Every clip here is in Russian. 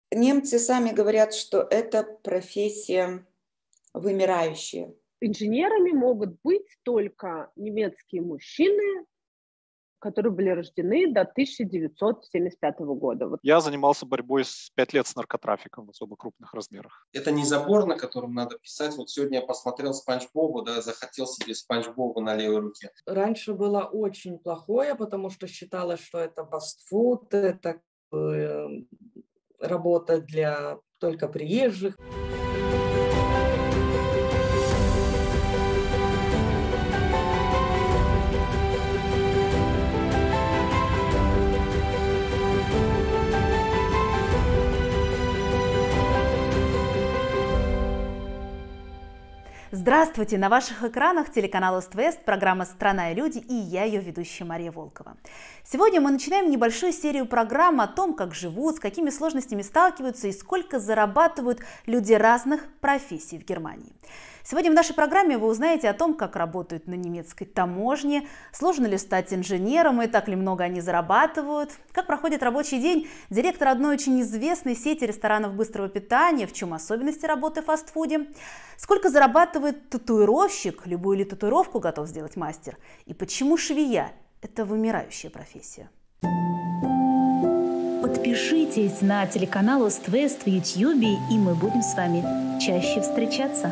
Немцы сами говорят, что это профессия вымирающая. Инженерами могут быть только немецкие мужчины, которые были рождены до 1975 года. Я занимался борьбой 5 лет с наркотрафиком в особо крупных размерах. Это не забор, на котором надо писать. Вот сегодня я посмотрел Спанч Боба, да, захотел себе Спанч Боба на левой руке. Раньше было очень плохое, потому что считалось, что это фастфуд, это работа для только приезжих. Здравствуйте! На ваших экранах телеканал Ост-Вест, программа «Страна и люди» и я, ее ведущая Мария Волкова. Сегодня мы начинаем небольшую серию программ о том, как живут, с какими сложностями сталкиваются и сколько зарабатывают люди разных профессий в Германии. Сегодня в нашей программе вы узнаете о том, как работают на немецкой таможне, сложно ли стать инженером и так ли много они зарабатывают, как проходит рабочий день директор одной очень известной сети ресторанов быстрого питания, в чем особенности работы в фастфуде, сколько зарабатывает татуировщик, любую ли татуировку готов сделать мастер, и почему швея – это вымирающая профессия. Подпишитесь на телеканал Ост-Вест в YouTube, и мы будем с вами чаще встречаться.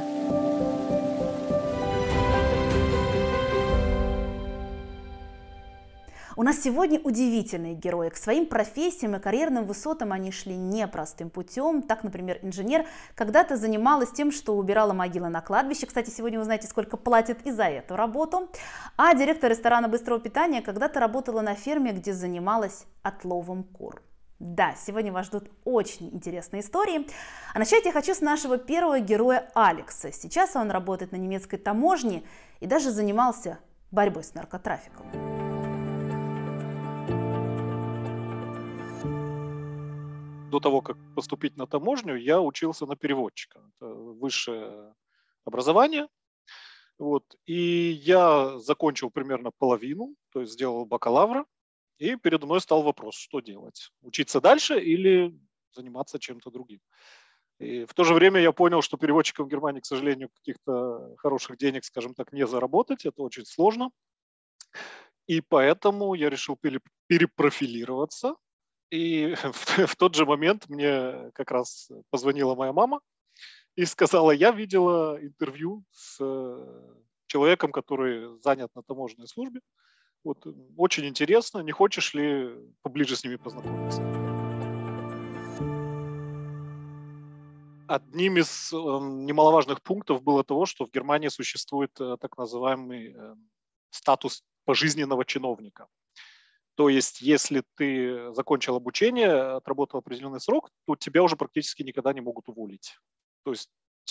У нас сегодня удивительные герои. К своим профессиям и карьерным высотам они шли непростым путем. Так, например, инженер когда-то занималась тем, что убирала могилы на кладбище. Кстати, сегодня вы знаете, сколько платят и за эту работу. А директор ресторана быстрого питания когда-то работала на ферме, где занималась отловом кур. Да, сегодня вас ждут очень интересные истории. А начать я хочу с нашего первого героя Алекса. Сейчас он работает на немецкой таможне и даже занимался борьбой с наркотрафиком. До того, как поступить на таможню, я учился на переводчика. Это высшее образование. И я закончил примерно половину, то есть сделал бакалавра. И передо мной стал вопрос, что делать? Учиться дальше или заниматься чем-то другим? И в то же время я понял, что переводчиком в Германии, к сожалению, каких-то хороших денег, скажем так, не заработать. Это очень сложно. И поэтому я решил перепрофилироваться. И в тот же момент мне как раз позвонила моя мама и сказала, я видела интервью с человеком, который занят на таможенной службе. Очень интересно, не хочешь ли поближе с ними познакомиться? Одним из немаловажных пунктов было того, что в Германии существует так называемый статус пожизненного чиновника. То есть, если ты закончил обучение, отработал определенный срок, то тебя уже практически никогда не могут уволить. То есть,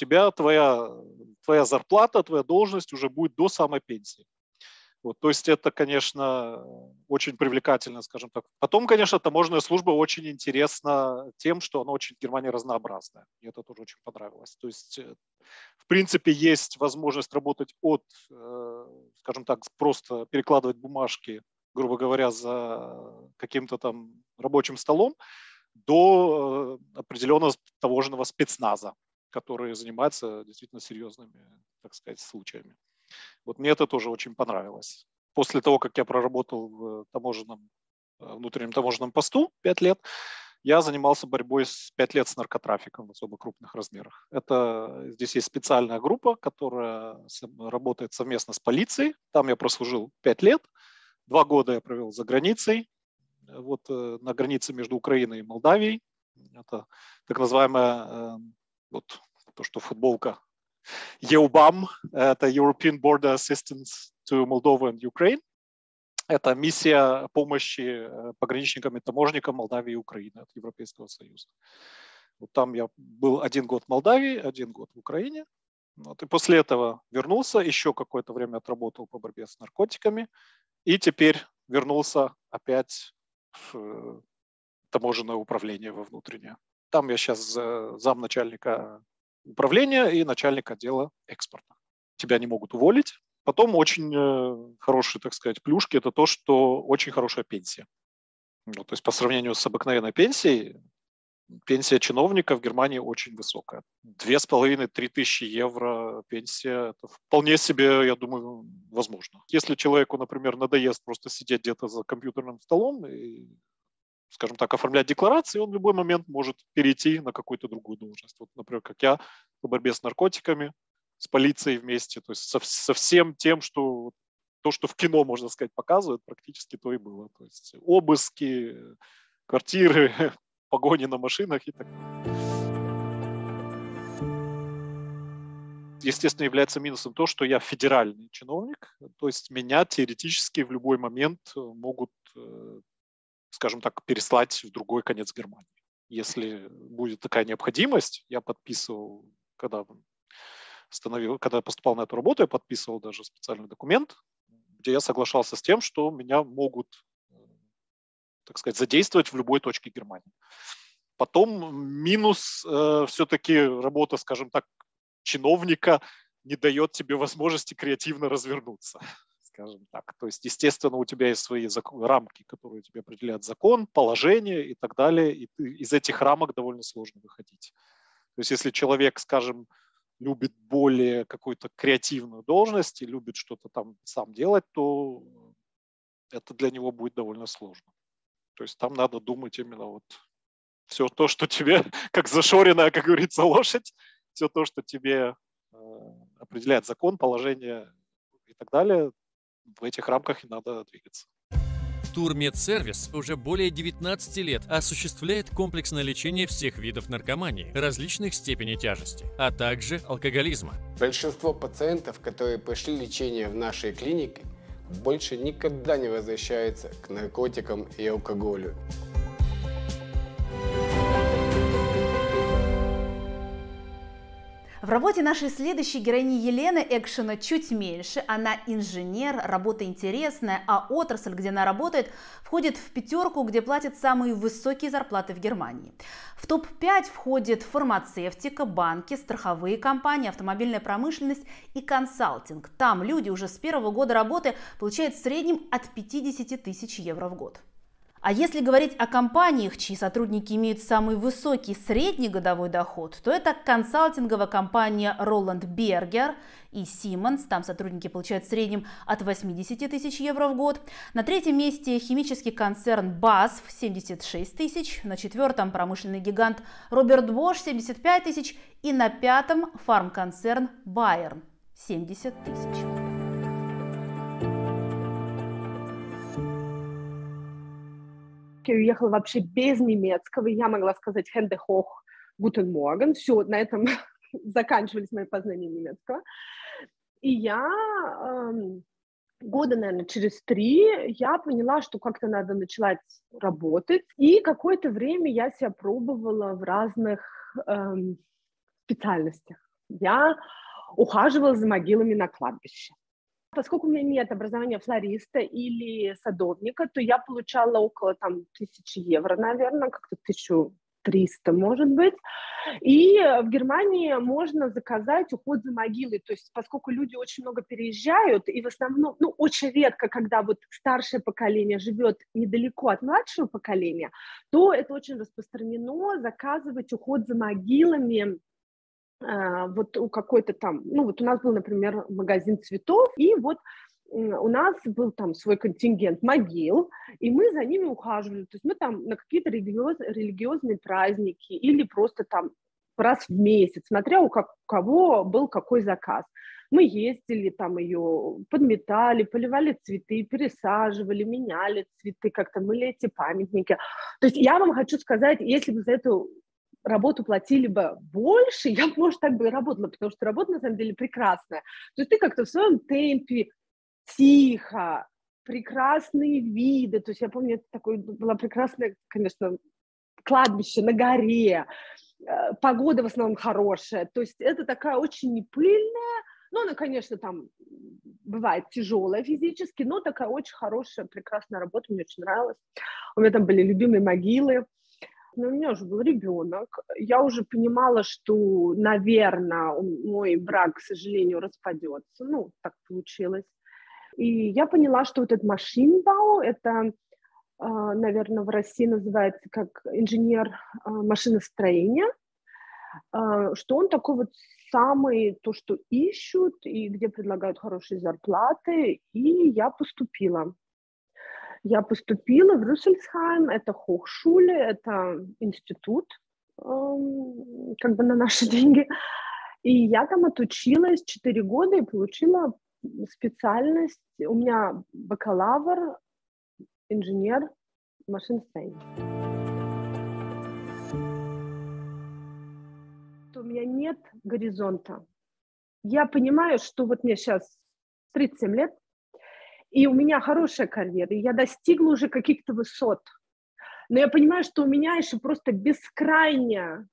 твоя зарплата, твоя должность уже будет до самой пенсии. То есть, это, конечно, очень привлекательно, скажем так. Потом, конечно, таможенная служба очень интересна тем, что она очень в Германии разнообразная. Мне это тоже очень понравилось. То есть, в принципе, есть возможность работать от, скажем так, просто перекладывать бумажки, грубо говоря, за каким-то там рабочим столом, до определенного таможенного спецназа, который занимается действительно серьезными, так сказать, случаями. Мне это тоже очень понравилось. После того, как я проработал в внутреннем таможенном посту 5 лет, я занимался борьбой 5 лет с наркотрафиком в особо крупных размерах. Здесь есть специальная группа, которая работает совместно с полицией. Там я прослужил 5 лет. 2 года я провел за границей, на границе между Украиной и Молдавией. Это так называемая, то, что футболка, EUBAM, это European Border Assistance to Moldova and Ukraine. Это миссия помощи пограничникам и таможникам Молдавии и Украины от Европейского Союза. Там я был 1 год в Молдавии, 1 год в Украине. И после этого вернулся, еще какое-то время отработал по борьбе с наркотиками. И теперь вернулся опять в таможенное управление во внутреннее. Там я сейчас замначальника управления и начальник отдела экспорта. Тебя не могут уволить. Потом очень хорошие, так сказать, плюшки – это то, что очень хорошая пенсия. То есть по сравнению с обыкновенной пенсией, пенсия чиновника в Германии очень высокая. 2500-3 тысячи евро пенсия, это вполне себе, я думаю, возможно. Если человеку, например, надоест просто сидеть где-то за компьютерным столом и, скажем так, оформлять декларации, он в любой момент может перейти на какую-то другую должность. Вот, например, как я, по борьбе с наркотиками, с полицией вместе, то есть со всем тем, что то, что в кино, можно сказать, показывают, практически то и было. То есть обыски, квартиры, погони на машинах и так далее. Естественно, является минусом то, что я федеральный чиновник, то есть меня теоретически в любой момент могут, скажем так, переслать в другой конец Германии. Если будет такая необходимость, я подписывал, когда поступал на эту работу, я подписывал даже специальный документ, где я соглашался с тем, что меня могут, так сказать, задействовать в любой точке Германии. Потом минус все-таки работа, скажем так, чиновника не дает тебе возможности креативно развернуться, скажем так. То есть, естественно, у тебя есть свои рамки, которые тебе определяет закон, положение и так далее, и из этих рамок довольно сложно выходить. То есть, если человек, скажем, любит более какую-то креативную должность и любит что-то там сам делать, то это для него будет довольно сложно. То есть там надо думать именно вот все то, что тебе, как зашоренная, как говорится, лошадь, все то, что тебе определяет закон, положение и так далее, в этих рамках и надо двигаться. Турмедсервис уже более 19 лет осуществляет комплексное лечение всех видов наркомании, различных степеней тяжести, а также алкоголизма. Большинство пациентов, которые прошли лечение в нашей клинике, больше никогда не возвращаются к наркотикам и алкоголю. В работе нашей следующей героини Елены экшена чуть меньше. Она инженер, работа интересная, а отрасль, где она работает, входит в 5, где платят самые высокие зарплаты в Германии. В топ-5 входит фармацевтика, банки, страховые компании, автомобильная промышленность и консалтинг. Там люди уже с 1-го года работы получают в среднем от 50 тысяч евро в год. А если говорить о компаниях, чьи сотрудники имеют самый высокий средний годовой доход, то это консалтинговая компания Roland Berger и Siemens. Там сотрудники получают в среднем от 80 тысяч евро в год. На 3-м месте химический концерн BASF 76 тысяч. На 4-м промышленный гигант Robert Bosch 75 тысяч. И на 5-м фармконцерн Bayern 70 тысяч. Я уехала вообще без немецкого, я могла сказать «Hände hoch, guten Morgen». Все, на этом заканчивались мои познания немецкого. И я года, наверное, через 3 я поняла, что как-то надо начать работать. И какое-то время я себя пробовала в разных специальностях. Я ухаживала за могилами на кладбище. Поскольку у меня нет образования флориста или садовника, то я получала около 1000 евро, наверное, как-то 1300, может быть. И в Германии можно заказать уход за могилой. То есть поскольку люди очень много переезжают, и в основном, очень редко, когда вот старшее поколение живет недалеко от младшего поколения, то это очень распространено заказывать уход за могилами. Вот у какой-то там, вот у нас был, например, магазин цветов, и вот у нас был там свой контингент могил, и мы за ними ухаживали. То есть мы там на какие-то религиозные праздники или просто там раз в месяц, смотря у кого был какой заказ. Мы ездили, там ее подметали, поливали цветы, пересаживали, меняли цветы, как-то мыли эти памятники. То есть я вам хочу сказать, если бы за эту работу платили бы больше, я бы, может, так бы и работала, потому что работа, на самом деле, прекрасная. То есть ты как-то в своем темпе, тихо, прекрасные виды. То есть я помню, это такое было прекрасное, конечно, кладбище на горе, погода в основном хорошая. То есть это такая очень непыльная, она, конечно, там бывает тяжелая физически, но такая очень хорошая, прекрасная работа, мне очень нравилась. У меня там были любимые могилы. Но у меня уже был ребенок, я уже понимала, что, наверное, мой брак, к сожалению, распадется, так получилось. И я поняла, что вот этот Maschinenbau – это наверное, в России называется как инженер машиностроения, что он такой вот самый, то, что ищут, и где предлагают хорошие зарплаты, и я поступила. Я поступила в Рюссельсхайм, это Hochschule, это институт, как бы на наши деньги. И я там отучилась 4 года и получила специальность. У меня бакалавр, инженер машиностроения. У меня нет горизонта. Я понимаю, что вот мне сейчас 37 лет, и у меня хорошая карьера, и я достигла уже каких-то высот. Но я понимаю, что у меня еще просто бескрайнее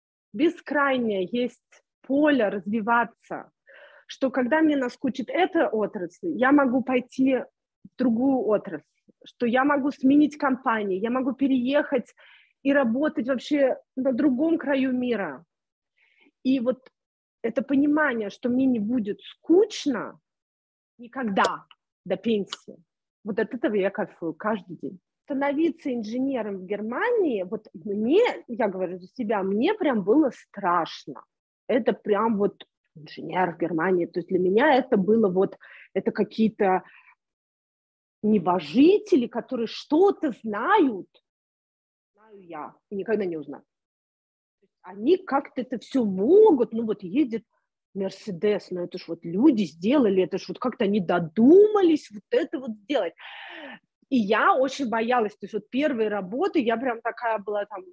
есть поле развиваться, что когда мне наскучит эта отрасль, я могу пойти в другую отрасль, что я могу сменить компанию, я могу переехать и работать вообще на другом краю мира. И вот это понимание, что мне не будет скучно никогда до пенсии, вот от этого я кайфую каждый день. Становиться инженером в Германии, вот мне, я говорю за себя, мне прям было страшно. Это прям вот инженер в Германии. То есть для меня это было вот, это какие-то небожители, которые что-то знаю я, и никогда не узнаю. Они как-то это все могут, ну вот едет Мерседес, ну это ж вот люди сделали, это ж вот как-то они додумались вот это вот сделать. И я очень боялась, то есть вот первые работы я прям такая была там,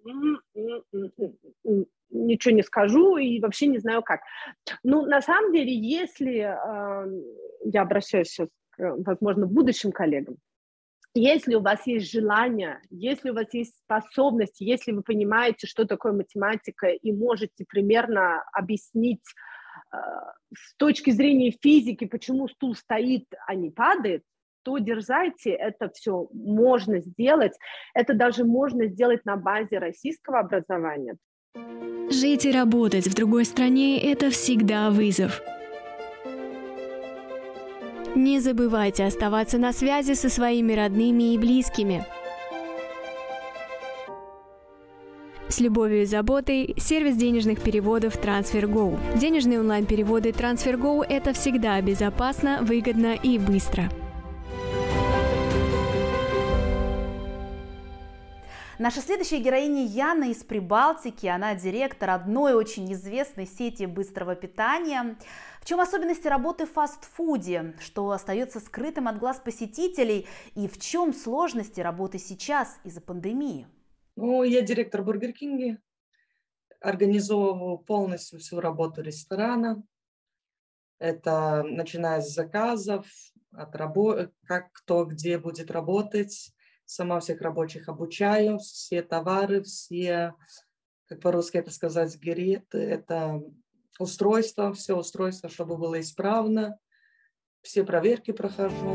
ничего не скажу и вообще не знаю как. Ну, на самом деле, если, я обращаюсь сейчас к, возможно, будущим коллегам, если у вас есть желание, если у вас есть способность, если вы понимаете, что такое математика и можете примерно объяснить с точки зрения физики, почему стул стоит, а не падает, то дерзайте, это все можно сделать. Это даже можно сделать на базе российского образования. Жить и работать в другой стране – это всегда вызов. Не забывайте оставаться на связи со своими родными и близкими. С любовью и заботой сервис денежных переводов TransferGo. Денежные онлайн-переводы TransferGo – это всегда безопасно, выгодно и быстро. Наша следующая героиня Яна из Прибалтики. Она директор одной очень известной сети быстрого питания. В чем особенности работы в фастфуде? Что остается скрытым от глаз посетителей? И в чем сложности работы сейчас из-за пандемии? Ну, я директор Бургер Кинга. Организовываю полностью всю работу ресторана. Это начиная с заказов, от как кто где будет работать. Сама всех рабочих обучаю, все товары, все, как по-русски это сказать, гереты, это устройство, все устройство, чтобы было исправно, все проверки прохожу.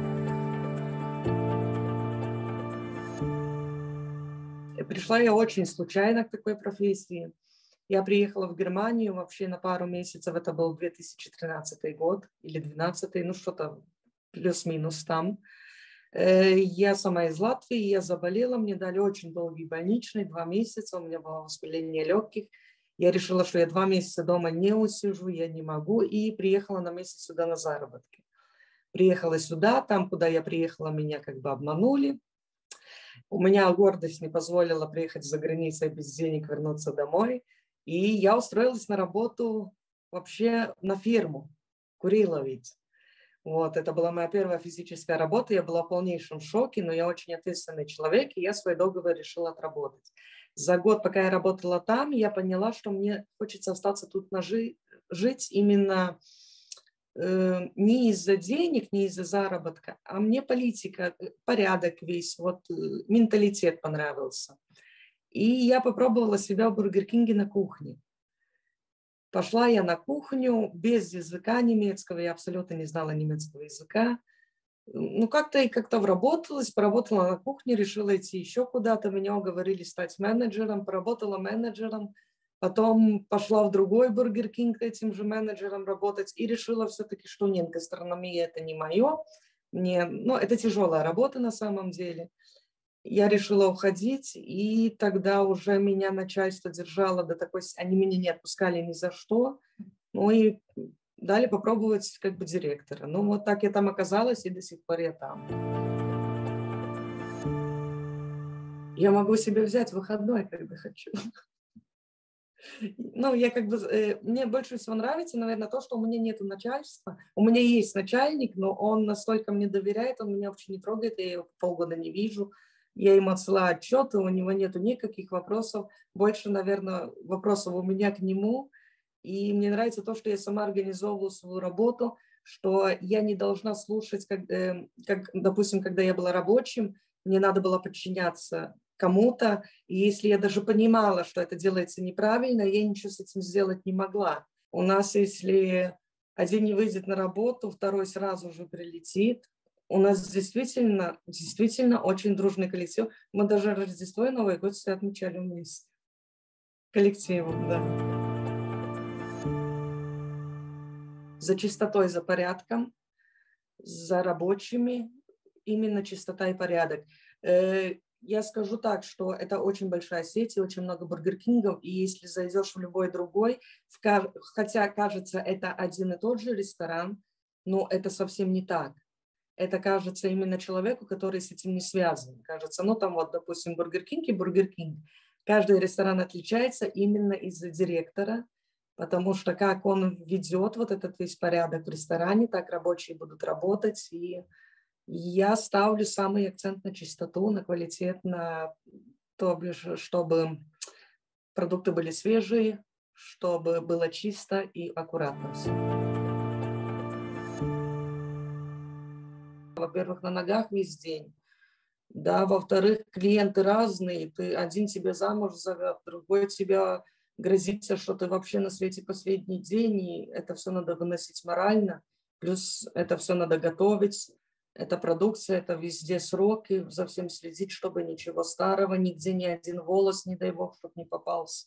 И пришла я очень случайно к такой профессии. Я приехала в Германию вообще на пару месяцев, это был 2013 год или 2012, ну что-то плюс-минус там. Я сама из Латвии, я заболела, мне дали очень долгий больничный, 2 месяца, у меня было воспаление легких. Я решила, что я 2 месяца дома не усижу, я не могу, и приехала на месяц сюда на заработки. Приехала сюда, там, куда я приехала, меня как бы обманули. У меня гордость не позволила приехать за границей без денег, вернуться домой. И я устроилась на работу вообще на фирму, курила ведь. Вот, это была моя первая физическая работа, я была в полнейшем шоке, но я очень ответственный человек, и я свой договор решила отработать. За год, пока я работала там, я поняла, что мне хочется остаться тут жить именно не из-за денег, не из-за заработка, а мне политика, порядок весь, вот менталитет понравился. И я попробовала себя в Бургер Кинге на кухне. Пошла я на кухню без языка немецкого, я абсолютно не знала немецкого языка. Ну, как-то вработалась, поработала на кухне, решила идти еще куда-то. Меня уговорили стать менеджером, поработала менеджером. Потом пошла в другой Бургер Кинг этим же менеджером работать и решила все-таки, что нет, гастрономия – это не мое. Это тяжелая работа на самом деле. Я решила уходить, и тогда уже меня начальство держало до такой... Они меня не отпускали ни за что. Ну и дали попробовать как бы директора. Ну вот так я там оказалась, и до сих пор я там. Я могу себе взять выходной, когда хочу. Ну, я как бы... Мне больше всего нравится, наверное, то, что у меня нет начальства. У меня есть начальник, но он настолько мне доверяет, он меня вообще не трогает, я его полгода не вижу. Я ему отсылаю отчеты, у него нету никаких вопросов. Больше, наверное, вопросов у меня к нему. И мне нравится то, что я сама организовываю свою работу, что я не должна слушать, как, допустим, когда я была рабочим, мне надо было подчиняться кому-то. И если я даже понимала, что это делается неправильно, я ничего с этим сделать не могла. У нас, если один не выйдет на работу, второй сразу же прилетит. У нас действительно очень дружный коллектив. Мы даже Рождество и Новый год все отмечали вместе. Коллективом, да. За чистотой, за порядком, за рабочими. Именно чистота и порядок. Я скажу так, что это очень большая сеть и очень много Бургер Кингов. И если зайдешь в любой другой, хотя кажется, это один и тот же ресторан, но это совсем не так. Это кажется именно человеку, который с этим не связан. Кажется, ну там вот, допустим, Бургер Кинг и Бургер Кинг. Каждый ресторан отличается именно из-за директора, потому что как он ведет вот этот весь порядок в ресторане, так рабочие будут работать. И я ставлю самый акцент на чистоту, на квалитет, на то, чтобы продукты были свежие, чтобы было чисто и аккуратно все. Во-первых, на ногах весь день. Да, во-вторых, клиенты разные. Ты один тебя замуж зовет, другой тебя грозится, что ты вообще на свете последний день, и это все надо выносить морально. Плюс это все надо готовить. Это продукция, это везде сроки, за всем следить, чтобы ничего старого, нигде ни один волос, не дай бог, чтобы не попался.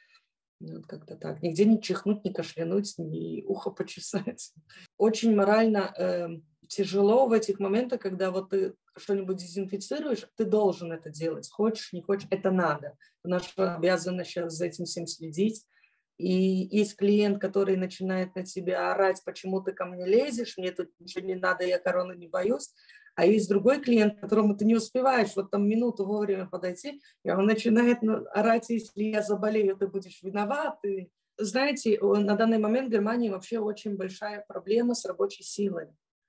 Вот как-то так. Нигде не чихнуть, не кашлянуть, ни ухо почесать. Очень морально тяжело в этих моментах, когда вот ты что-нибудь дезинфицируешь, ты должен это делать. Хочешь, не хочешь, это надо. Наша обязанность сейчас за этим всем следить. И есть клиент, который начинает на тебя орать, почему ты ко мне лезешь, мне тут ничего не надо, я короны не боюсь. А есть другой клиент, которому ты не успеваешь вот там минуту вовремя подойти, и он начинает орать, если я заболею, ты будешь виноват. И, знаете, на данный момент в Германии вообще очень большая проблема с рабочей силой.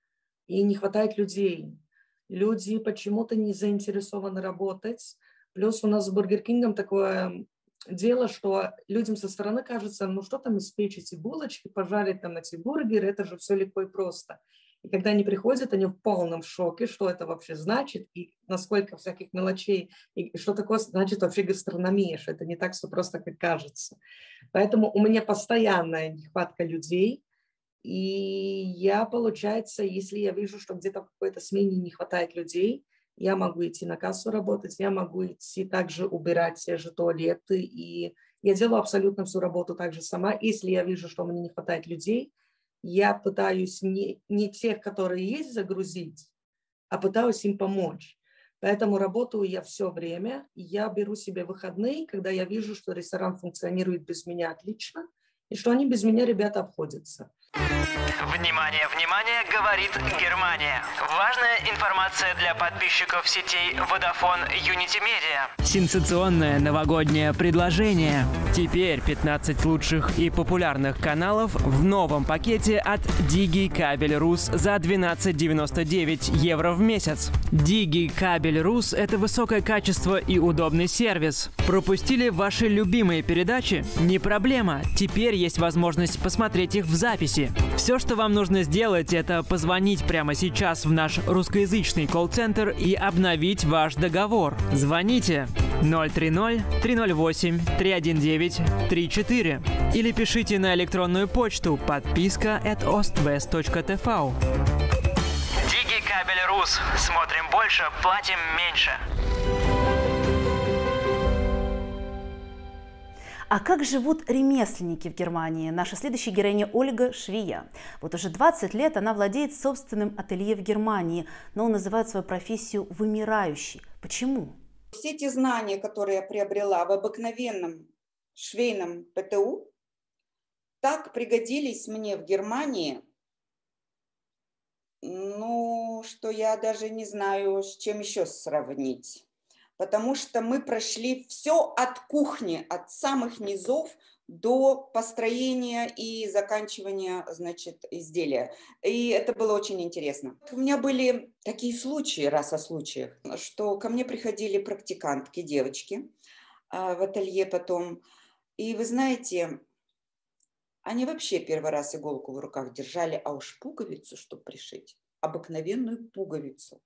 И не хватает людей. Люди почему-то не заинтересованы работать. Плюс у нас с Бургер Кингом такое дело, что людям со стороны кажется, ну что там испечь эти булочки, пожарить там эти бургеры, это же все легко и просто. И когда они приходят, они в полном шоке, что это вообще значит, и насколько всяких мелочей, и что такое значит вообще гастрономия, что это не так все просто, как кажется. Поэтому у меня постоянная нехватка людей, и я, получается, если я вижу, что где-то в какой-то смене не хватает людей, я могу идти на кассу работать, я могу идти также убирать те же туалеты, и я делаю абсолютно всю работу также сама. Если я вижу, что мне не хватает людей, я пытаюсь не тех, которые есть, загрузить, а пытаюсь им помочь. Поэтому работаю я все время, и я беру себе выходные, когда я вижу, что ресторан функционирует без меня отлично, и что они без меня, ребята, обходятся. Внимание, внимание, говорит Германия. Важная информация для подписчиков сетей Vodafone Unity Media. Сенсационное новогоднее предложение. Теперь 15 лучших и популярных каналов в новом пакете от Digi Kabel Rus за 12,99 евро в месяц. Digi Kabel Rus – это высокое качество и удобный сервис. Пропустили ваши любимые передачи? Не проблема. Теперь есть возможность посмотреть их в записи. Все, что вам нужно сделать, это позвонить прямо сейчас в наш русскоязычный колл-центр и обновить ваш договор. Звоните 030-308-319-34 или пишите на электронную почту подписка@ostwest.tv. Digi Kabel Rus. Смотрим больше, платим меньше. А как живут ремесленники в Германии? Наша следующая героиня Ольга Швия. Вот уже 20 лет она владеет собственным ателье в Германии, но он называет свою профессию вымирающей. Почему? Все те знания, которые я приобрела в обыкновенном швейном ПТУ, так пригодились мне в Германии, ну, что я даже не знаю, с чем еще сравнить. Потому что мы прошли все от кухни, от самых низов до построения и заканчивания, значит, изделия. И это было очень интересно. У меня были такие случаи, раз о случаях, что ко мне приходили практикантки, девочки в ателье потом. И вы знаете, они вообще первый раз иголку в руках держали, а уж пуговицу, чтобы пришить, обыкновенную пуговицу.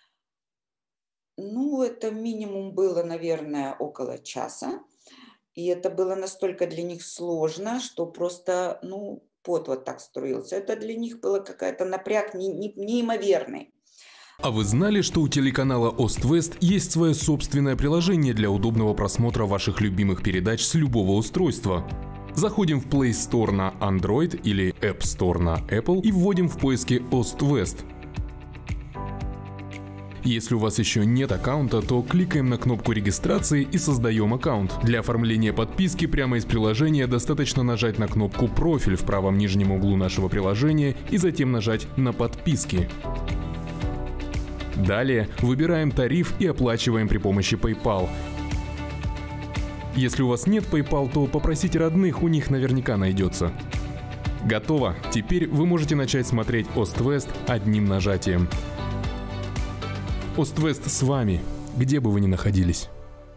Ну, это минимум было, наверное, около часа. И это было настолько для них сложно, что просто, ну, пот вот так струился. Это для них было какая-то напряг неимоверный. А вы знали, что у телеканала Ост-Вест есть свое собственное приложение для удобного просмотра ваших любимых передач с любого устройства? Заходим в Play Store на Android или App Store на Apple и вводим в поиске Ост-Вест. Если у вас еще нет аккаунта, то кликаем на кнопку регистрации и создаем аккаунт. Для оформления подписки прямо из приложения достаточно нажать на кнопку «Профиль» в правом нижнем углу нашего приложения и затем нажать на «Подписки». Далее выбираем тариф и оплачиваем при помощи PayPal. Если у вас нет PayPal, то попросите родных, у них наверняка найдется. Готово! Теперь вы можете начать смотреть Ост-Вест одним нажатием. Ост-Вест с вами, где бы вы ни находились.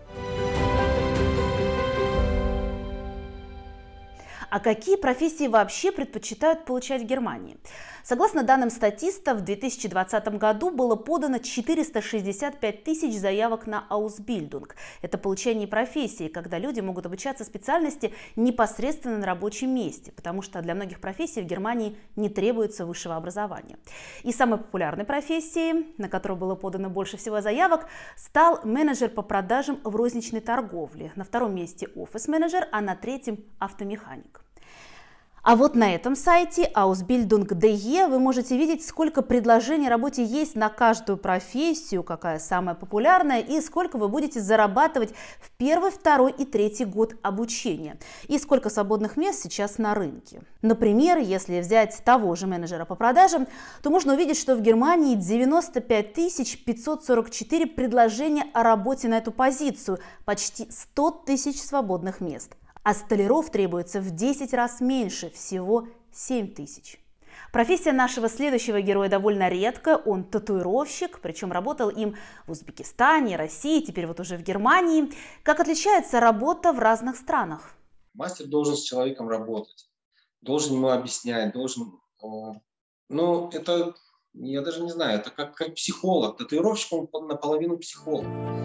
А какие профессии вообще предпочитают получать в Германии? Согласно данным статиста, в 2020 году было подано 465 тысяч заявок на Ausbildung. Это получение профессии, когда люди могут обучаться специальности непосредственно на рабочем месте, потому что для многих профессий в Германии не требуется высшего образования. И самой популярной профессией, на которую было подано больше всего заявок, стал менеджер по продажам в розничной торговле. На втором месте офис-менеджер, а на третьем автомеханик. А вот на этом сайте Ausbildung.de вы можете видеть, сколько предложений о работе есть на каждую профессию, какая самая популярная и сколько вы будете зарабатывать в первый, второй и третий год обучения. И сколько свободных мест сейчас на рынке. Например, если взять того же менеджера по продажам, то можно увидеть, что в Германии 95 544 предложения о работе на эту позицию, почти 100 тысяч свободных мест. А столяров требуется в 10 раз меньше, всего 7 тысяч. Профессия нашего следующего героя довольно редкая, он татуировщик, причем работал им в Узбекистане, России, теперь вот уже в Германии. Как отличается работа в разных странах? Мастер должен с человеком работать, должен ему объяснять, должен... Ну, это, я даже не знаю, это как психолог. Татуировщик, он наполовину психолог.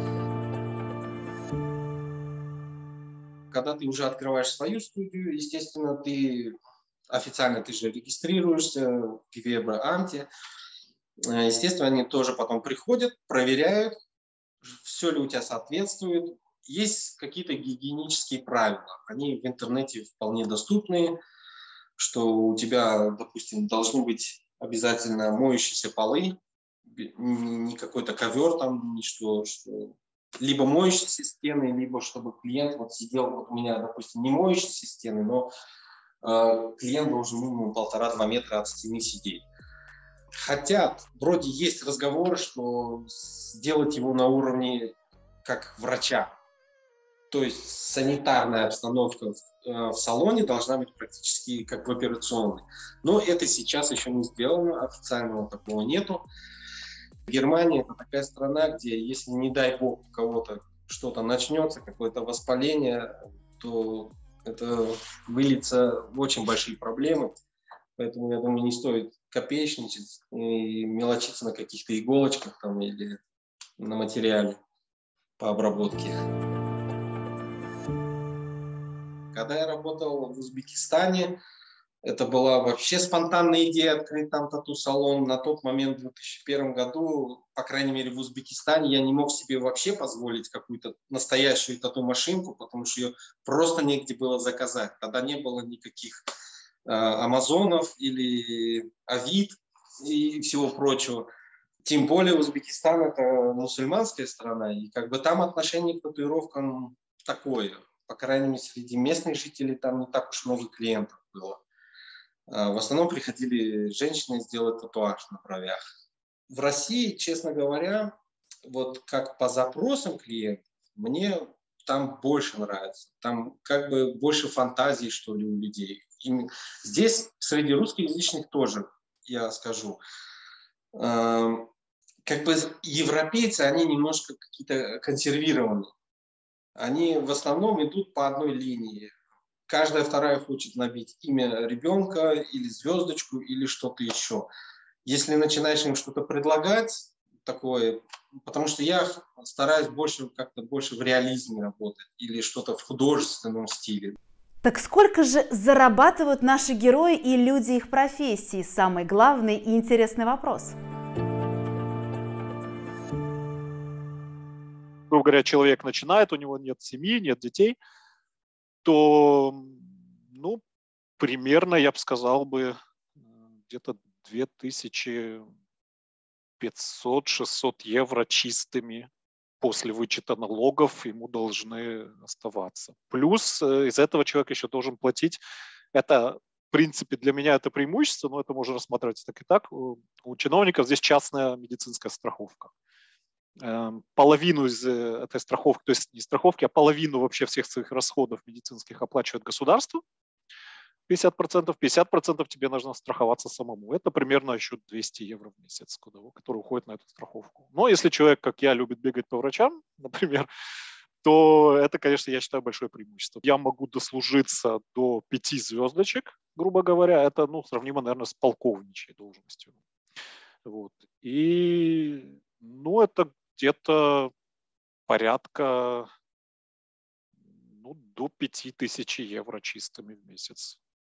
Когда ты уже открываешь свою студию, естественно, ты официально же регистрируешься в Gewerbeamte. Естественно, они тоже потом приходят, проверяют, все ли у тебя соответствует. Есть какие-то гигиенические правила. Они в интернете вполне доступны, что у тебя, допустим, должны быть обязательно моющиеся полы, не какой-то ковер там, ничто, что... Либо моющиеся стены, либо чтобы клиент вот сидел, вот у меня, допустим, не моющиеся стены, но клиент должен минимум 1,5-2 метра от стены сидеть. Хотя вроде есть разговоры, что сделать его на уровне как врача. То есть санитарная обстановка в салоне должна быть практически как в операционной. Но это сейчас еще не сделано, официального такого нету. Германия – это такая страна, где, если, не дай бог, у кого-то что-то начнется, какое-то воспаление, то это выльется в очень большие проблемы. Поэтому, я думаю, не стоит копеечничать и мелочиться на каких-то иголочках там, или на материале по обработке. Когда я работал в Узбекистане, это была вообще спонтанная идея открыть там тату-салон. На тот момент, в 2001 году, по крайней мере в Узбекистане, я не мог себе вообще позволить какую-то настоящую тату-машинку, потому что ее просто негде было заказать. Тогда не было никаких Амазонов или Авито и всего прочего. Тем более Узбекистан – это мусульманская страна, и как бы там отношение к татуировкам такое. По крайней мере, среди местных жителей там не так уж много клиентов было. В основном приходили женщины сделать татуаж на бровях. В России, честно говоря, вот как по запросам клиентов, мне там больше нравится. Там как бы больше фантазии, что ли, у людей. И здесь среди русскоязычных тоже, я скажу, как бы европейцы, они немножко какие-то консервированные. Они в основном идут по одной линии. Каждая вторая хочет набить имя ребенка или звездочку или что-то еще. Если начинаешь им что-то предлагать такое, потому что я стараюсь как-то больше в реализме работать или что-то в художественном стиле. Так сколько же зарабатывают наши герои и люди их профессии? Самый главный и интересный вопрос. Грубо говоря, человек начинает, у него нет семьи, нет детей, то, ну, примерно, я бы сказал, где-то 2500-600 евро чистыми после вычета налогов ему должны оставаться. Плюс из этого человек еще должен платить. Это, в принципе, для меня это преимущество, но это можно рассматривать так и так. У чиновников здесь частная медицинская страховка. Половину из этой страховки, то есть не страховки, а половину вообще всех своих расходов медицинских оплачивает государство, 50%, 50% тебе нужно страховаться самому. Это примерно еще 200 евро в месяц, который уходит на эту страховку. Но если человек, как я, любит бегать по врачам, например, то это, конечно, я считаю большое преимущество. Я могу дослужиться до 5 звездочек, грубо говоря, это, ну, сравнимо, наверное, с полковничьей должностью. Вот. И, ну, это где-то порядка, ну, до 5000 евро чистыми в месяц.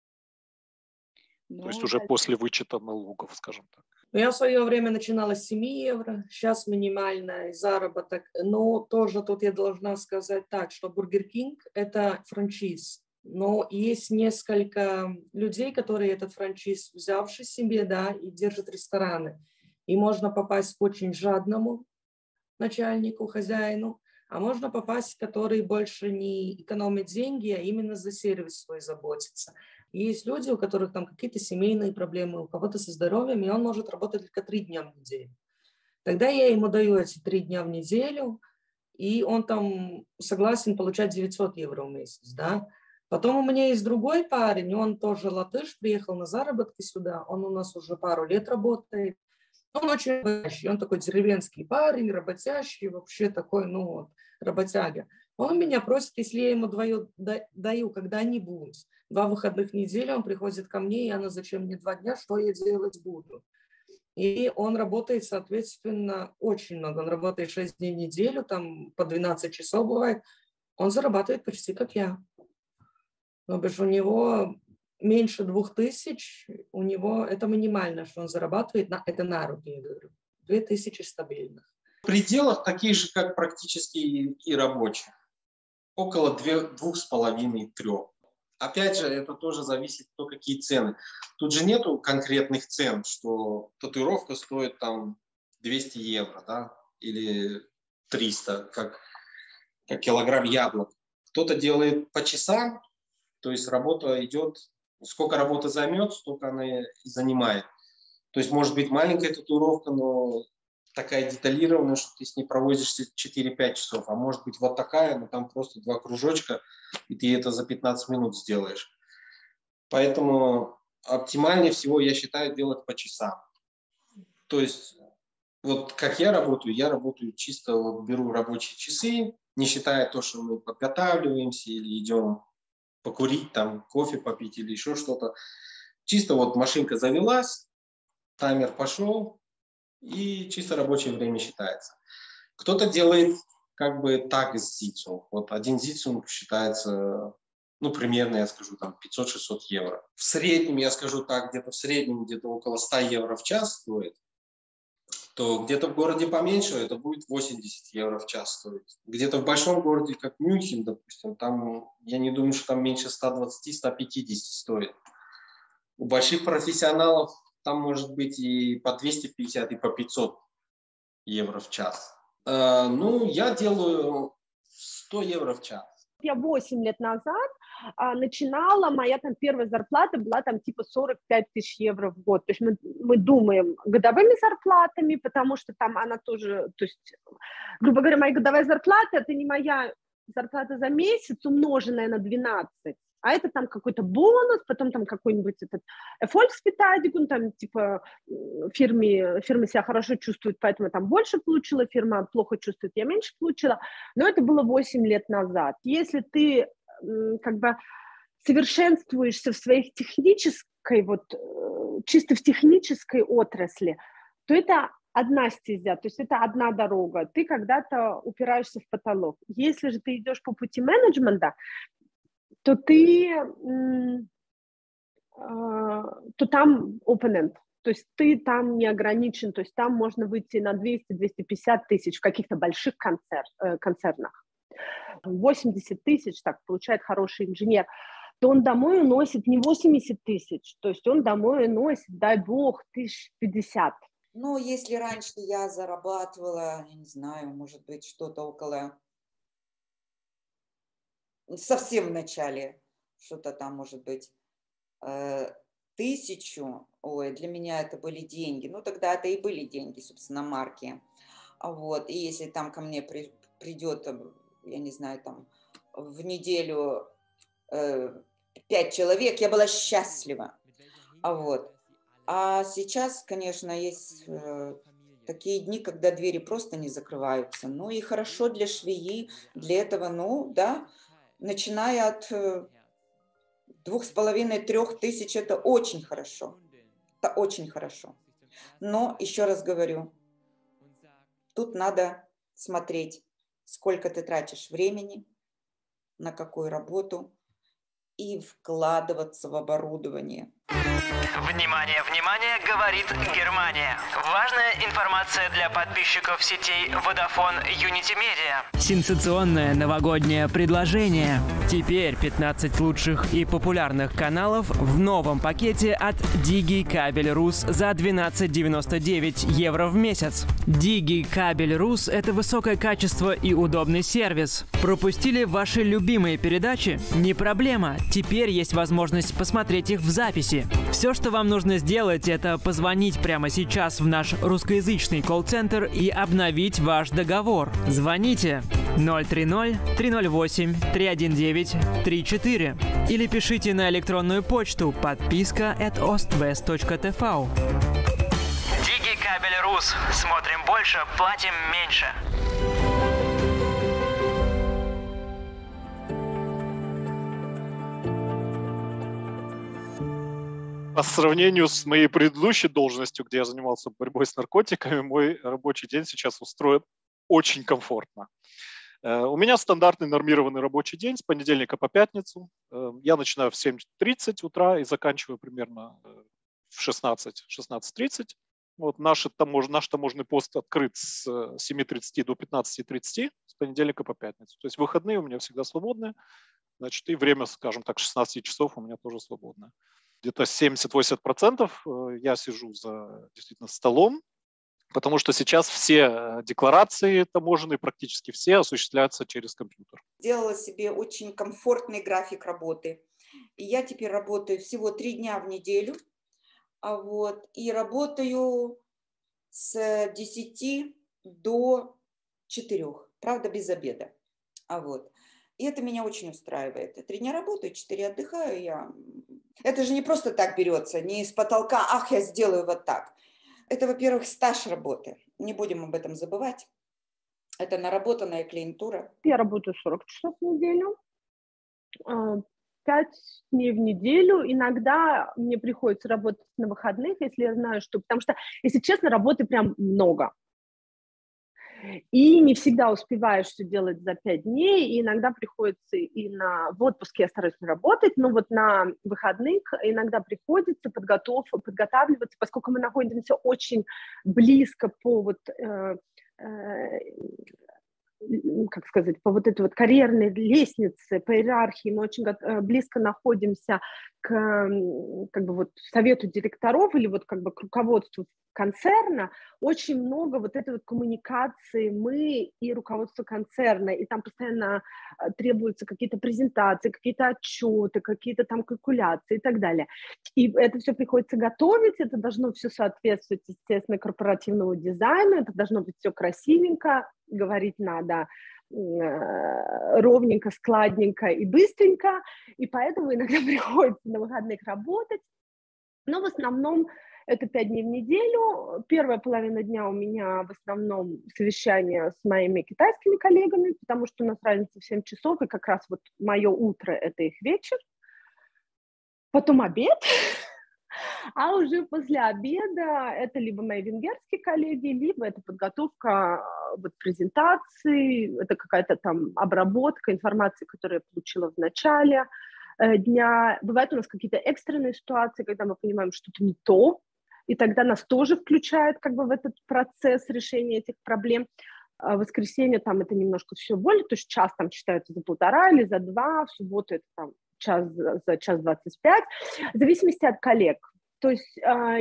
То есть уже после вычета налогов, скажем так. Я в свое время начинала с 7 евро, сейчас минимальный заработок. Но тоже тут я должна сказать так, что Burger King – это франчиз. Но есть несколько людей, которые этот франчиз взявши себе, да, и держат рестораны. И можно попасть к очень жадному начальнику, хозяину, а можно попасть, который больше не экономит деньги, а именно за сервис свой заботится. Есть люди, у которых там какие-то семейные проблемы, у кого-то со здоровьем, и он может работать только 3 дня в неделю. Тогда я ему даю эти 3 дня в неделю, и он там согласен получать 900 евро в месяц, да. Потом у меня есть другой парень, он тоже латыш, приехал на заработки сюда, он у нас уже пару лет работает. Он очень работящий, он такой деревенский парень, работящий, вообще такой, ну вот, работяга. Он меня просит, если я ему даю когда-нибудь 2 выходных недели, он приходит ко мне, и она, зачем мне 2 дня, что я делать буду? И он работает, соответственно, очень много. Он работает 6 дней в неделю, там по 12 часов бывает. Он зарабатывает почти как я. Но у него меньше 2000, у него это минимально, что он зарабатывает, это на руки, я говорю, 2000 стабильных. В пределах таких же, как практически и рабочих. Около 2,5-3. Опять же, это тоже зависит от того, какие цены. Тут же нету конкретных цен, что татуировка стоит там 200 евро, да, или 300, как килограмм яблок. Кто-то делает по часам, то есть работа идет, сколько работа займет, столько она и занимает. То есть может быть маленькая татуировка, но такая деталированная, что ты с ней проводишься 4-5 часов, а может быть вот такая, но там просто 2 кружочка, и ты это за 15 минут сделаешь. Поэтому оптимальнее всего, я считаю, делать по часам. То есть вот как я работаю чисто, вот беру рабочие часы, не считая то, что мы подготавливаемся или идем покурить, там кофе попить или еще что-то. Чисто вот машинка завелась, таймер пошел, и чисто рабочее время считается. Кто-то делает как бы так из зицу. Вот один зицу считается, ну, примерно, я скажу, там 500-600 евро. В среднем, я скажу так, где-то около 100 евро в час стоит. То где-то в городе поменьше это будет 80 евро в час стоить. Где-то в большом городе, как Мюнхен, допустим, там, я не думаю, что там меньше 120-150 стоит. У больших профессионалов там может быть и по 250, и по 500 евро в час. Ну, я делаю 100 евро в час. Я 8 лет назад начинала, моя там первая зарплата была там типа 45 тысяч евро в год. То есть мы думаем годовыми зарплатами, потому что там она тоже, то есть, грубо говоря, моя годовая зарплата, это не моя зарплата за месяц, умноженная на 12, а это там какой-то бонус, потом там какой-нибудь этот Erfolgsbeteiligung, там типа фирма себя хорошо чувствует, поэтому там больше получила, фирма плохо чувствует, я меньше получила, но это было 8 лет назад. Если ты как бы совершенствуешься в своей технической, вот чисто в технической отрасли, то это одна стезя, то есть это одна дорога, ты когда-то упираешься в потолок. Если же ты идешь по пути менеджмента, то там open-end, то есть ты там не ограничен, то есть там можно выйти на 200-250 тысяч в каких-то больших концернах. 80 тысяч, так, получает хороший инженер, то он домой уносит не 80 тысяч, то есть он домой уносит, дай бог, 1050. Ну, если раньше я зарабатывала, я не знаю, может быть, что-то около, совсем в начале, что-то там, может быть, 1000, ой, для меня это были деньги, ну, тогда это и были деньги, собственно, марки, вот, и если там ко мне придет, я не знаю, там, в неделю 5 человек, я была счастлива, вот. А сейчас, конечно, есть такие дни, когда двери просто не закрываются. Ну и хорошо для швеи, для этого, ну да, начиная от 2500-3000, тысяч, это очень хорошо. Это очень хорошо. Но, еще раз говорю, тут надо смотреть, сколько ты тратишь времени, на какую работу, и вкладываться в оборудование. Внимание, внимание, говорит Германия. Важная информация для подписчиков сетей Vodafone Unity Media. Сенсационное новогоднее предложение. Теперь 15 лучших и популярных каналов в новом пакете от Digi Kabel Rus за 12,99 евро в месяц. Digi Kabel Rus – это высокое качество и удобный сервис. Пропустили ваши любимые передачи? Не проблема. Теперь есть возможность посмотреть их в записи. Все, что вам нужно сделать, это позвонить прямо сейчас в наш русскоязычный колл-центр и обновить ваш договор. Звоните 030-308-319-34 или пишите на электронную почту подписка@ostwest.tv. Digi Kabel Rus. Смотрим больше, платим меньше. По сравнению с моей предыдущей должностью, где я занимался борьбой с наркотиками, мой рабочий день сейчас устроен очень комфортно. У меня стандартный нормированный рабочий день с понедельника по пятницу. Я начинаю в 7:30 утра и заканчиваю примерно в 16:30. Вот наш таможенный пост открыт с 7:30 до 15:30 с понедельника по пятницу. То есть выходные у меня всегда свободные, значит, и время, скажем так, 16 часов у меня тоже свободное. Где-то 70-80% я сижу за действительно столом, потому что сейчас все декларации таможенные, практически все, осуществляются через компьютер. Сделала себе очень комфортный график работы. И я теперь работаю всего 3 дня в неделю. Вот, и работаю с 10 до 4, правда, без обеда. Вот. И это меня очень устраивает. 3 дня работаю, 4 отдыхаю. Это же не просто так берется, не из потолка, ах, я сделаю вот так. Это, во-первых, стаж работы. Не будем об этом забывать. Это наработанная клиентура. Я работаю 40 часов в неделю, 5 дней в неделю. Иногда мне приходится работать на выходных, если я знаю, что... Потому что, если честно, работы прям много. И не всегда успеваешь все делать за 5 дней, и иногда приходится в отпуске я стараюсь не работать, но вот на выходных иногда приходится подготавливаться, поскольку мы находимся очень близко по как сказать, по вот этой вот карьерной лестнице, по иерархии, мы очень близко находимся к как бы вот совету директоров или вот как бы к руководству концерна очень много вот этой вот коммуникации мы и руководство концерна, и там постоянно требуются какие-то презентации, какие-то отчеты, какие-то там калькуляции и так далее. И это все приходится готовить, это должно все соответствовать, естественно, корпоративному дизайну, это должно быть все красивенько, говорить надо ровненько, складненько и быстренько, и поэтому иногда приходится на выходных работать, но в основном это 5 дней в неделю. Первая половина дня у меня в основном совещание с моими китайскими коллегами, потому что у нас разница в 7 часов, и как раз вот мое утро – это их вечер. Потом обед, а уже после обеда это либо мои венгерские коллеги, либо это подготовка вот, презентаций, это какая-то там обработка информации, которую я получила в начале дня. Бывают у нас какие-то экстренные ситуации, когда мы понимаем, что что-то не то, и тогда нас тоже включают как бы в этот процесс решения этих проблем. А в воскресенье там это немножко все более, то есть час там считается за 1,5 или за 2, в субботу это там час за час 25, в зависимости от коллег. То есть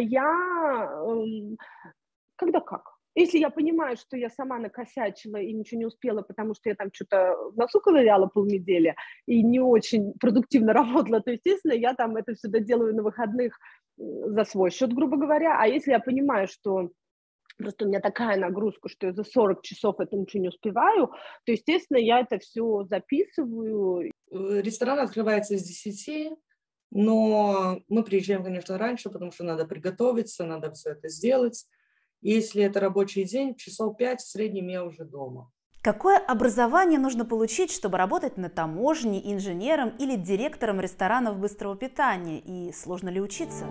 когда как. Если я понимаю, что я сама накосячила и ничего не успела, потому что я там что-то в носу ковыряла полнедели и не очень продуктивно работала, то, естественно, я там это все доделаю на выходных за свой счет, грубо говоря. А если я понимаю, что просто у меня такая нагрузка, что я за 40 часов это ничего не успеваю, то, естественно, я это все записываю. Ресторан открывается с 10, но мы приезжаем, конечно, раньше, потому что надо приготовиться, надо все это сделать. Если это рабочий день, часов 5 в среднем я уже дома. Какое образование нужно получить, чтобы работать на таможне, инженером или директором ресторанов быстрого питания? И сложно ли учиться?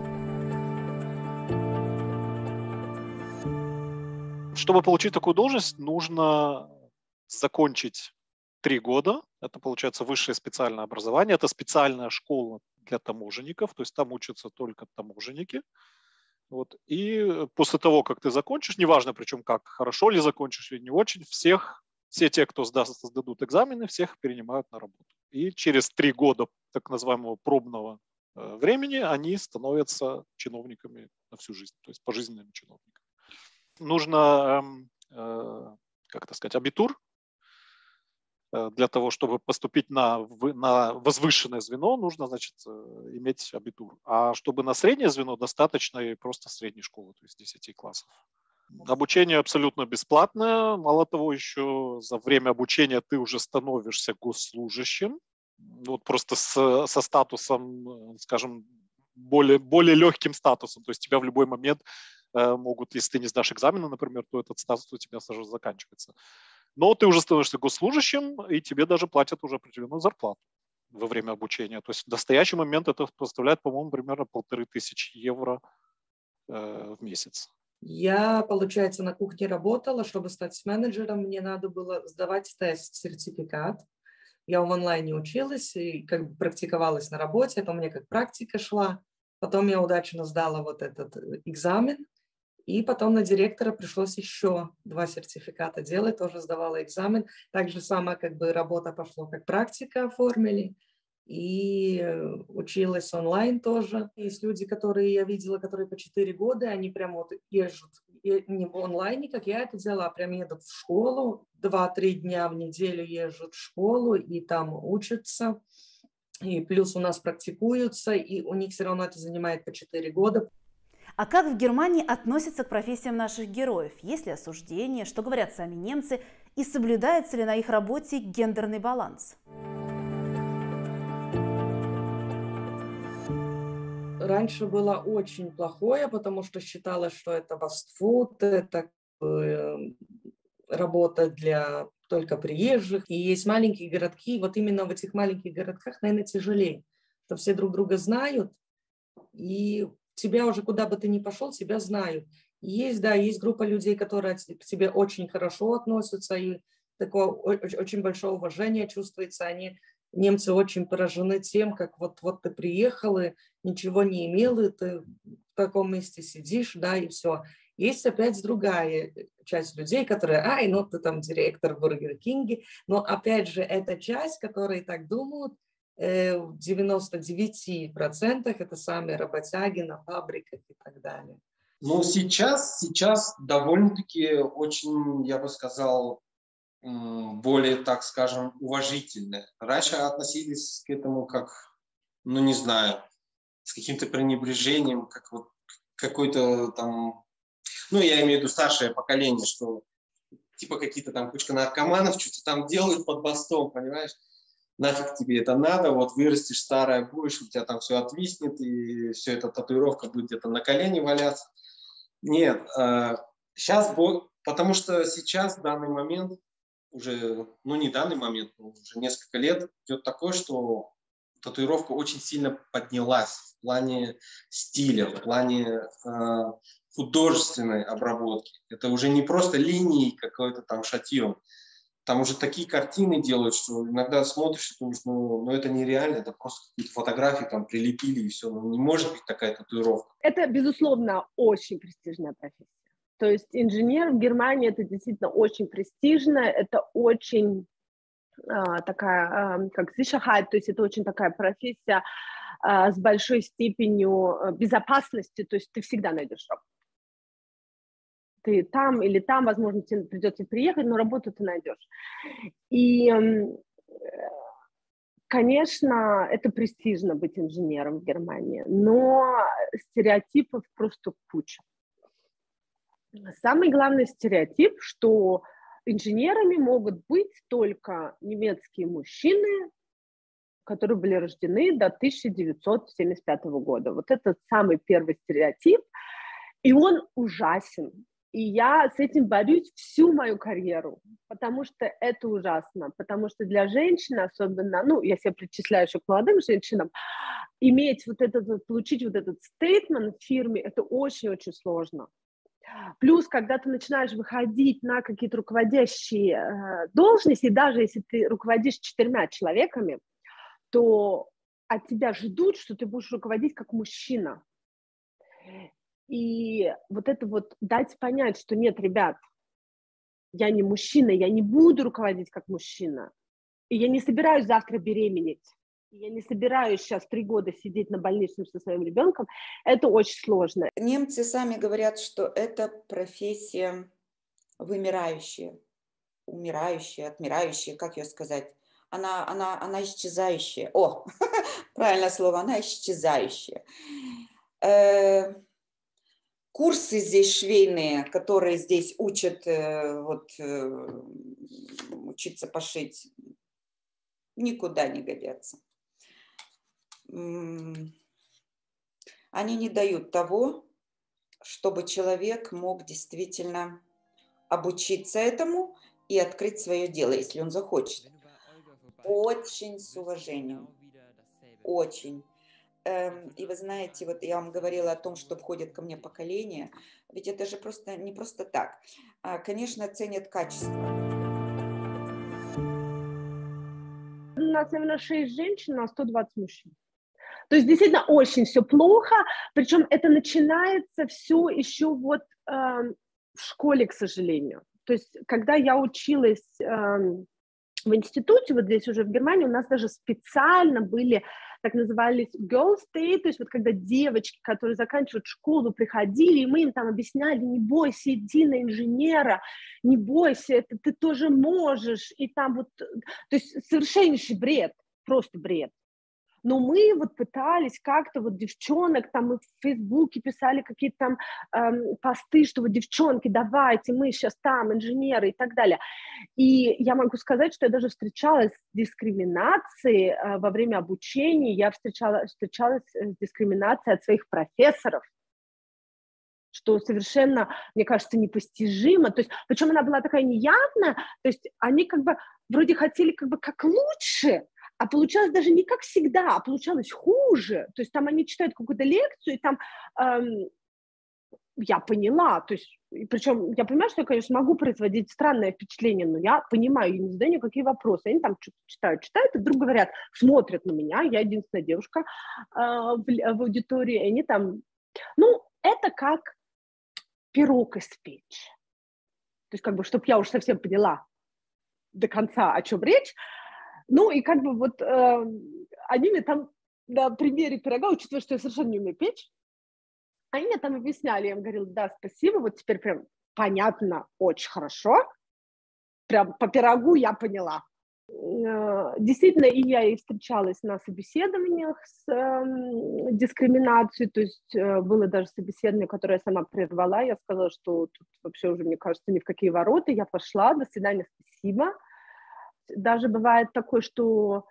Чтобы получить такую должность, нужно закончить 3 года. Это, получается, высшее специальное образование. Это специальная школа для таможенников, то есть там учатся только таможенники. Вот. И после того, как ты закончишь, неважно, причем как, хорошо ли закончишь или не очень, все те, кто сдадут экзамены, всех перенимают на работу. И через 3 года так называемого пробного времени они становятся чиновниками на всю жизнь, то есть пожизненными чиновниками. Нужно, как это сказать, абитур. Для того, чтобы поступить на возвышенное звено, нужно, значит, иметь абитур. А чтобы на среднее звено, достаточно и просто средней школы, то есть 10 классов. Обучение абсолютно бесплатное. Мало того, еще за время обучения ты уже становишься госслужащим. Вот просто со статусом, скажем, более легким статусом. То есть тебя в любой момент могут, если ты не сдашь экзамены, например, то этот статус у тебя сразу заканчивается. Но ты уже становишься госслужащим, и тебе даже платят уже определенную зарплату во время обучения. То есть в настоящий момент это составляет, по-моему, примерно 1500 евро в месяц. Я, получается, на кухне работала. Чтобы стать менеджером, мне надо было сдавать тест-сертификат. Я в онлайне училась и как бы практиковалась на работе. Это у меня как практика шла. Потом я удачно сдала вот этот экзамен. И потом на директора пришлось еще 2 сертификата делать, тоже сдавала экзамен. Так же самое как бы работа пошла, как практика оформили. И училась онлайн тоже. Есть люди, которые я видела, которые по 4 года, они прям вот езжут не в онлайне, как я это делала, а прям едут в школу. 2-3 дня в неделю езжут в школу и там учатся. И плюс у нас практикуются, и у них все равно это занимает по 4 года. А как в Германии относятся к профессиям наших героев? Есть ли осуждение? Что говорят сами немцы? И соблюдается ли на их работе гендерный баланс? Раньше было очень плохое, потому что считалось, что это фастфуд, это работа для только приезжих. И есть маленькие городки, вот именно в этих маленьких городках, наверное, тяжелее, что все друг друга знают, и тебя уже куда бы ты ни пошел, тебя знают. Есть группа людей, которые к тебе очень хорошо относятся, и такое очень большое уважение чувствуется. Немцы очень поражены тем, как вот ты приехал, и ничего не имел, и ты в таком месте сидишь, да, и все. Есть опять другая часть людей, которые, ты там директор в Бургер Кинге, но опять же, эта часть, которые так думают, в 99% это сами работяги на фабриках и так далее. Ну, сейчас довольно-таки очень, я бы сказал, более, так скажем, уважительно. Раньше относились к этому как, ну, не знаю, с каким-то пренебрежением, как вот какой-то там, ну, я имею в виду старшее поколение, что типа какие-то там кучка наркоманов что-то там делают под мостом, понимаешь? Нафиг тебе это надо, вот вырастешь старая будешь, у тебя там все отвиснет, и все эта татуировка будет где-то на колене валяться. Нет, сейчас, потому что сейчас, в данный момент, уже, ну не данный момент, но уже несколько лет идет такое, что татуировка очень сильно поднялась в плане стиля, в плане художественной обработки. Это уже не просто линии какой-то там шатьем. Там уже такие картины делают, что иногда смотришь и думаешь, ну это нереально, это просто какие-то фотографии там прилепили и все. Ну, не может быть такая татуировка. Это, безусловно, очень престижная профессия. То есть инженер в Германии это действительно очень престижно, это очень такая, как Sicherheit, то есть это очень такая профессия с большой степенью безопасности, то есть ты всегда найдешь работу. Ты там или там, возможно, тебе придется приехать, но работу ты найдешь. И, конечно, это престижно быть инженером в Германии, но стереотипов просто куча. Самый главный стереотип, что инженерами могут быть только немецкие мужчины, которые были рождены до 1975 года. Вот это самый первый стереотип, и он ужасен. И я с этим борюсь всю мою карьеру, потому что это ужасно, потому что для женщин особенно, ну, я себя причисляю еще к молодым женщинам, иметь вот этот, получить вот этот стейтмент в фирме, это очень-очень сложно. Плюс, когда ты начинаешь выходить на какие-то руководящие должности, даже если ты руководишь 4 человеками, то от тебя ждут, что ты будешь руководить как мужчина. И вот это вот дать понять, что нет, ребят, я не мужчина, я не буду руководить как мужчина. И я не собираюсь завтра беременеть. Я не собираюсь сейчас 3 года сидеть на больничном со своим ребенком. Это очень сложно. Немцы сами говорят, что это профессия вымирающая, умирающая, отмирающая, как ее сказать? Она исчезающая. О, правильное слово, она исчезающая. Курсы здесь швейные, которые здесь учат учиться пошить, никуда не годятся. Они не дают того, чтобы человек мог действительно обучиться этому и открыть свое дело, если он захочет. Очень с уважением. Очень. И вы знаете, вот я вам говорила о том, что входит ко мне поколение, ведь это же просто не просто так. Конечно, ценят качество. У нас, наверное, 6 женщин на 120 мужчин. То есть действительно очень все плохо, причем это начинается все еще вот в школе, к сожалению. То есть когда я училась в институте, вот здесь уже в Германии, у нас даже специально были, так назывались Girls' Day, то есть вот когда девочки, которые заканчивают школу, приходили, и мы им там объясняли, не бойся, иди на инженера, не бойся, это ты тоже можешь, и там вот, то есть совершеннейший бред, просто бред. Но мы вот пытались как-то вот девчонок, там мы в Фейсбуке писали какие-то там посты, что вот девчонки, давайте, мы сейчас там инженеры и так далее. И я могу сказать, что я даже встречалась с дискриминацией во время обучения, я встречалась с дискриминацией от своих профессоров, что совершенно, мне кажется, непостижимо. То есть, причем она была такая неявная, то есть они как бы вроде хотели как бы как лучше, а получалось даже не как всегда, а получалось хуже. То есть там они читают какую-то лекцию, и там я поняла, то есть, причем я понимаю, что я, конечно, могу производить странное впечатление, но я понимаю, я не задаю никакие вопросы. Они там что-то читают, и вдруг говорят, смотрят на меня, я единственная девушка в аудитории, и они там, ну, это как пирог испечь. То есть, как бы, чтобы я уже совсем поняла до конца, о чем речь, Ну, и как бы вот они мне там на примере пирога, учитывая, что я совершенно не умею печь, они мне там объясняли, я им говорила, да, спасибо, вот теперь прям понятно, очень хорошо, прям по пирогу я поняла. Действительно, и я и встречалась на собеседованиях с дискриминацией, то есть было даже собеседование, которое я сама прервала, я сказала, что тут вообще уже, мне кажется, ни в какие ворота, я пошла, до свидания, спасибо. Даже бывает такое, что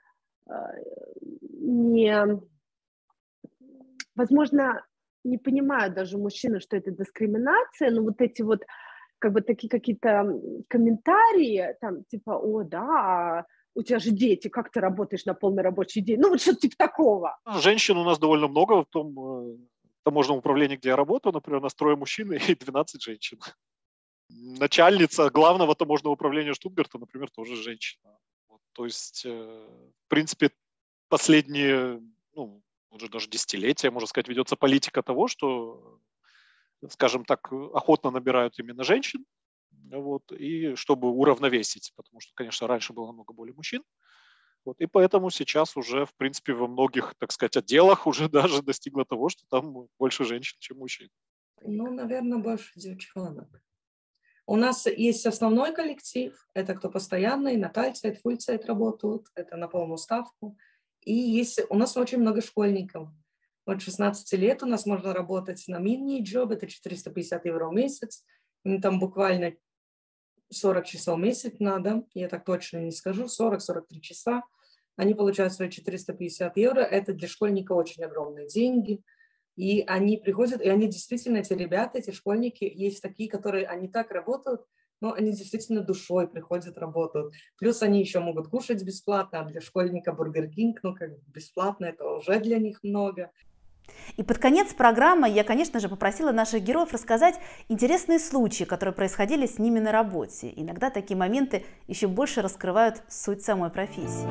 возможно, не понимают даже мужчины, что это дискриминация, но вот эти вот как бы такие какие-то комментарии, там, типа, о, да, у тебя же дети, как ты работаешь на полный рабочий день? Ну, вот что-то типа такого. Женщин у нас довольно много в том таможенном управлении, где я работаю. Например, у нас 3 мужчин и 12 женщин. Начальница главного таможенного управления Штутгарта, например, тоже женщина. Вот, то есть, в принципе, последние, ну, уже даже десятилетия, можно сказать, ведется политика того, что, скажем так, охотно набирают именно женщин, вот, и чтобы уравновесить, потому что, конечно, раньше было намного более мужчин, вот, и поэтому сейчас уже, в принципе, во многих, так сказать, отделах уже даже достигло того, что там больше женщин, чем мужчин. Ну, наверное, больше девчонок. У нас есть основной коллектив, это кто постоянно и на тайм-сайт, фулл-сайт работают, это на полную ставку. И есть, у нас очень много школьников. От 16 лет у нас можно работать на мини-джоб, это 450 евро в месяц. Им там буквально 40 часов в месяц надо, я так точно не скажу, 40-43 часа. Они получают свои 450 евро, это для школьника очень огромные деньги. И они приходят, и они действительно, эти ребята, эти школьники, есть такие, которые, они так работают, но они действительно душой приходят, работают. Плюс они еще могут кушать бесплатно, а для школьника Бургер Кинг, ну, как бесплатно, это уже для них много. И под конец программы я, конечно же, попросила наших героев рассказать интересные случаи, которые происходили с ними на работе. Иногда такие моменты еще больше раскрывают суть самой профессии.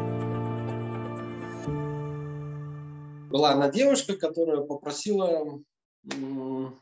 Была одна девушка, которая попросила в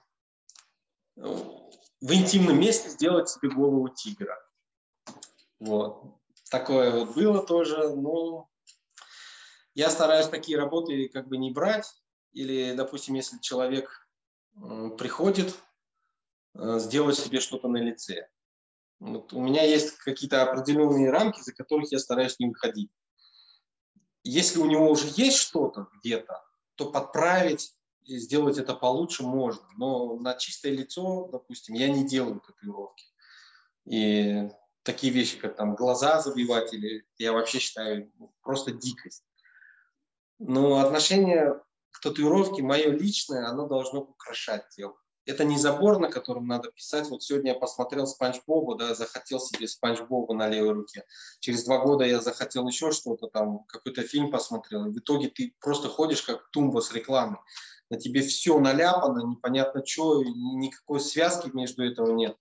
интимном месте сделать себе голову тигра. Вот. Такое вот было тоже. Но я стараюсь такие работы как бы не брать. Или, допустим, если человек приходит сделать себе что-то на лице. Вот у меня есть какие-то определенные рамки, за которых я стараюсь не выходить. Если у него уже есть что-то где-то, то подправить и сделать это получше можно. Но на чистое лицо, допустим, я не делаю татуировки. И такие вещи, как там глаза забивать, или я вообще считаю просто дикость. Но отношение к татуировке, мое личное, оно должно украшать тело. Это не забор, на котором надо писать. Вот сегодня я посмотрел Спанч Боба, да, захотел себе Спанч Боба на левой руке. Через 2 года я захотел еще что-то там, какой-то фильм посмотрел. И в итоге ты просто ходишь как тумба с рекламой. На тебе все наляпано, непонятно что, никакой связки между этого нет.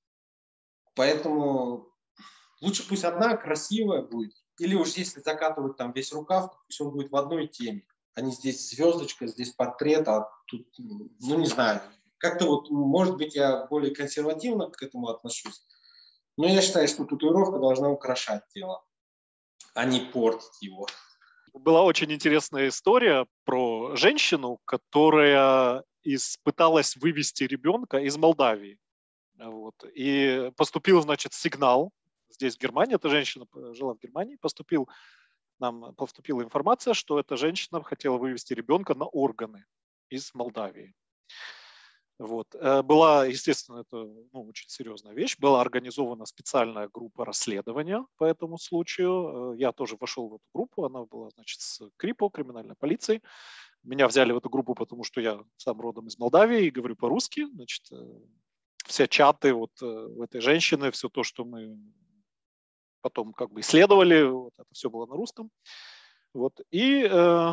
Поэтому лучше пусть одна красивая будет. Или уж если закатывать там весь рукав, то пусть он будет в одной теме. Они здесь звездочка, здесь портрет, а тут, ну не знаю. Как-то вот, может быть, я более консервативно к этому отношусь. Но я считаю, что татуировка должна украшать тело, а не портить его. Была очень интересная история про женщину, которая пыталась вывести ребенка из Молдавии. Вот. И поступил, значит, сигнал здесь, в Германии. Эта женщина жила в Германии. Нам поступила информация, что эта женщина хотела вывести ребенка на органы из Молдавии. Вот. Была, естественно, это очень серьезная вещь. Была организована специальная группа расследования по этому случаю. Я тоже вошел в эту группу. Она была, значит, с КРИПО, криминальной полицией. Меня взяли в эту группу, потому что я сам родом из Молдавии и говорю по-русски. Значит, все чаты вот этой женщины, все то, что мы потом как бы исследовали, вот это все было на русском. Вот. И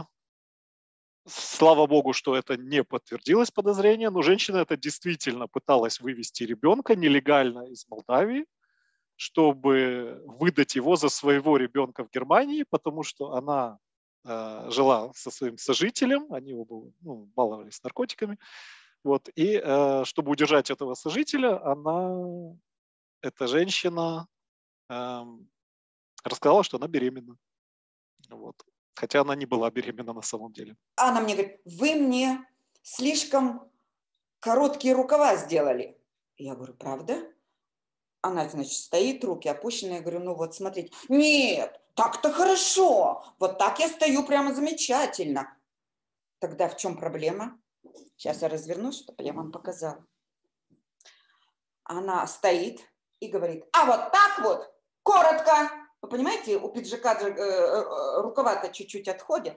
слава богу, что это не подтвердилось подозрение, но женщина это действительно пыталась вывести ребенка нелегально из Молдавии, чтобы выдать его за своего ребенка в Германии, потому что она жила со своим сожителем, они оба баловались наркотиками. Вот, и чтобы удержать этого сожителя, эта женщина рассказала, что она беременна. Вот. Хотя она не была беременна на самом деле. Она мне говорит, вы мне слишком короткие рукава сделали. Я говорю, правда? Она, значит, стоит, руки опущены. Я говорю, ну вот, смотрите. Нет, так-то хорошо. Вот так я стою прямо замечательно. Тогда в чем проблема? Сейчас я развернусь, чтобы я вам показала. Она стоит и говорит, а вот так вот, коротко. Вы понимаете, у пиджака рукава-то чуть-чуть отходят.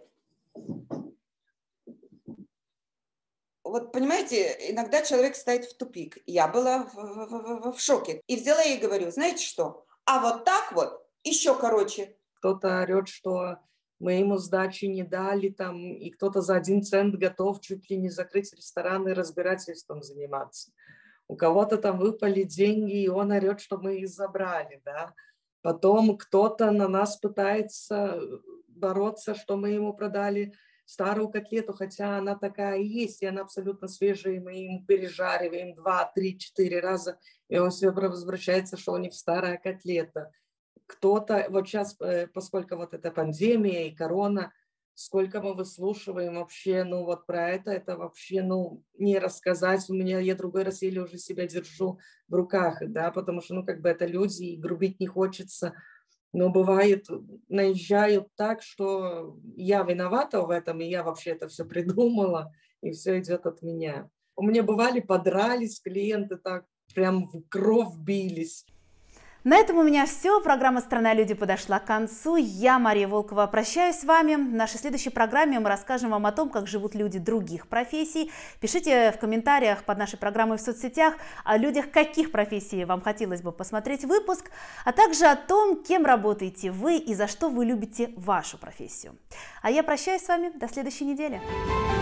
Вот понимаете, иногда человек стоит в тупик. Я была в шоке. И взяла и говорю, знаете что? А вот так вот, еще короче. Кто-то орет, что мы ему сдачи не дали, там, и кто-то за 1 цент готов чуть ли не закрыть ресторан и разбирательством заниматься. У кого-то там выпали деньги, и он орет, что мы их забрали, да. Потом кто-то на нас пытается бороться, что мы ему продали старую котлету, хотя она такая и есть, и она абсолютно свежая, и мы ему пережариваем 2, 3, 4 раза, и он себе возвращается, что у них старая котлета. Кто-то, вот сейчас, поскольку вот эта пандемия и корона, сколько мы выслушиваем вообще, ну вот про это вообще, ну, не рассказать. У меня, я другой раз еле уже себя держу в руках, да, потому что, ну, как бы это люди, и грубить не хочется. Но бывает, наезжают так, что я виновата в этом, и я вообще это все придумала, и все идет от меня. У меня бывали, подрались клиенты, так прям в кровь бились. На этом у меня все. Программа «Страна люди» подошла к концу. Я, Мария Волкова, прощаюсь с вами. В нашей следующей программе мы расскажем вам о том, как живут люди других профессий. Пишите в комментариях под нашей программой в соцсетях о людях, каких профессий вам хотелось бы посмотреть выпуск, а также о том, кем работаете вы и за что вы любите вашу профессию. А я прощаюсь с вами до следующей недели.